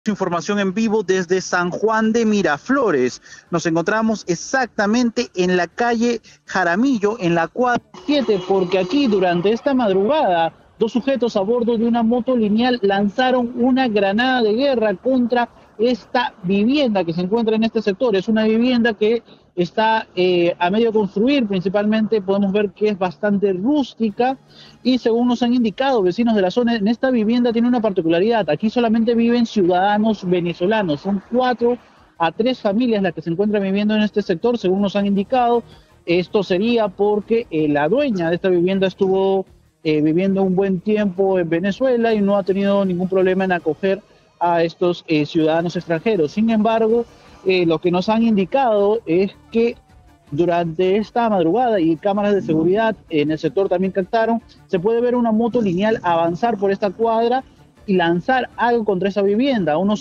Información en vivo desde San Juan de Miraflores. Nos encontramos exactamente en la calle Jaramillo, en la cuadra 7, porque aquí durante esta madrugada dos sujetos a bordo de una moto lineal lanzaron una granada de guerra contra esta vivienda que se encuentra en este sector. Es una vivienda que está a medio construir, principalmente podemos ver que es bastante rústica y según nos han indicado vecinos de la zona, en esta vivienda tiene una particularidad: aquí solamente viven ciudadanos venezolanos, son 4 a 3 familias las que se encuentran viviendo en este sector, según nos han indicado. Esto sería porque la dueña de esta vivienda estuvo viviendo un buen tiempo en Venezuela y no ha tenido ningún problema en acoger a estos ciudadanos extranjeros. Sin embargo, lo que nos han indicado es que durante esta madrugada, y cámaras de seguridad en el sector también captaron, se puede ver una moto lineal avanzar por esta cuadra y lanzar algo contra esa vivienda. Unos